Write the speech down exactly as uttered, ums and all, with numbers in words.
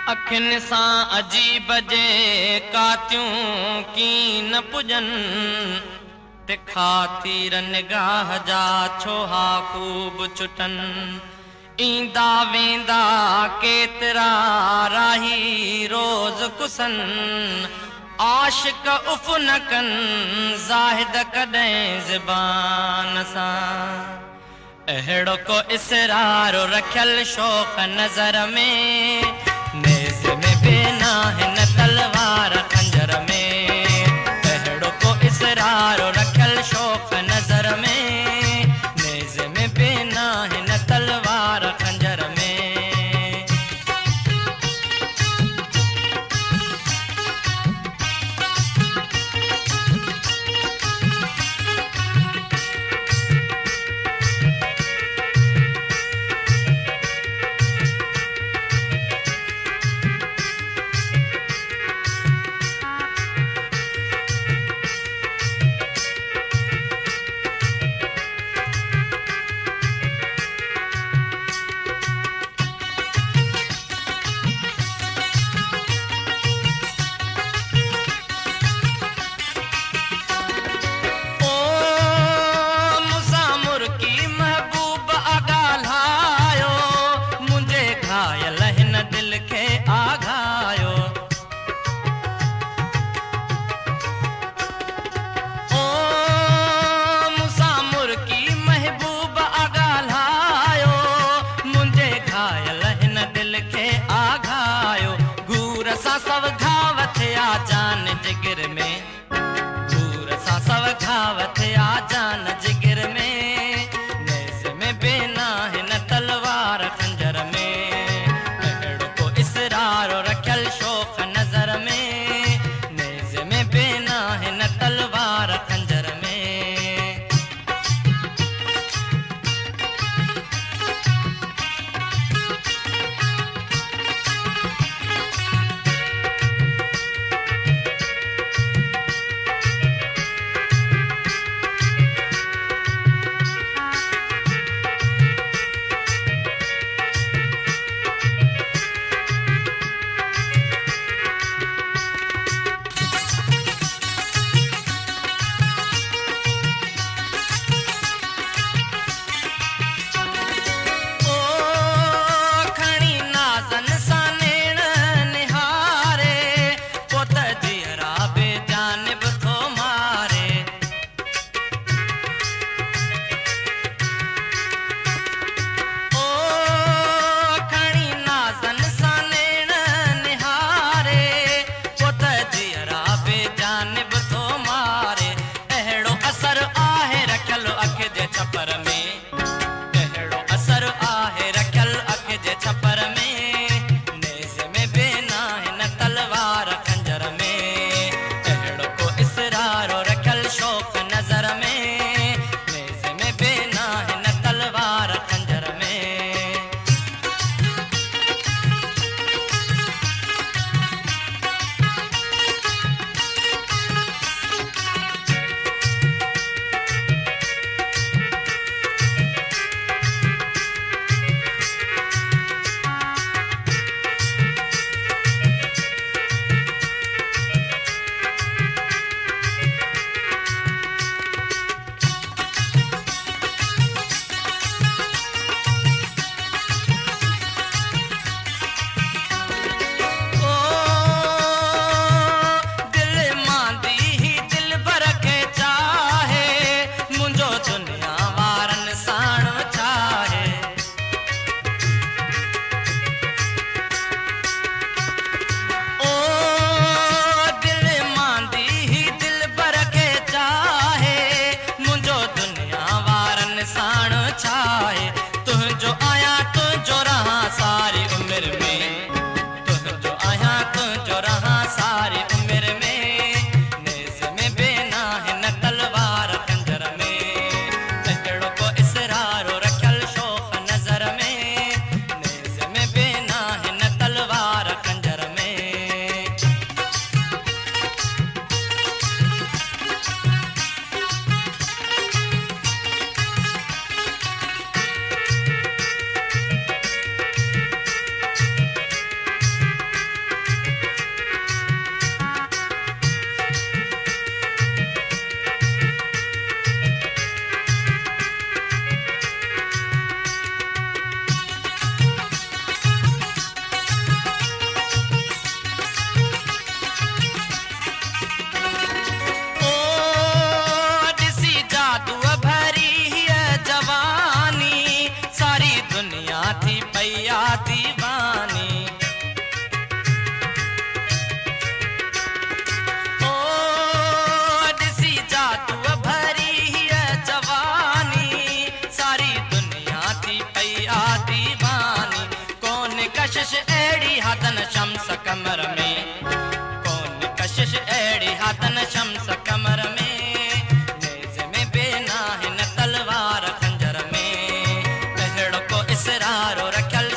अखिन सां अजीब जे कातियूं की न पुजन तिखा तीर निगाह जा छोहा खूब छुटन ईंदा वेंदा केतरा राही रोज कुसन आशिक उफ न कन ज़ाहिद कॾहिं ज़बान सां अहिड़ो को इसरारो रखियल शौक़ नज़र में नेज़ में बेनाहिन तलवार खंजर में अहिड़ो को इसरारो रखियल शौक़ नज़र में नेज़ में बेनाहिन तलवार खंजर में जिगर में दूर सा सब खावत आ जान जिगर में नेज़ में बेनाहिन तलवार खंजर में अहिड़ो को इसरारो रखियल शौक़ नज़र में नेज़ में बेनाहिन तलवार खंजर में यारो रखियल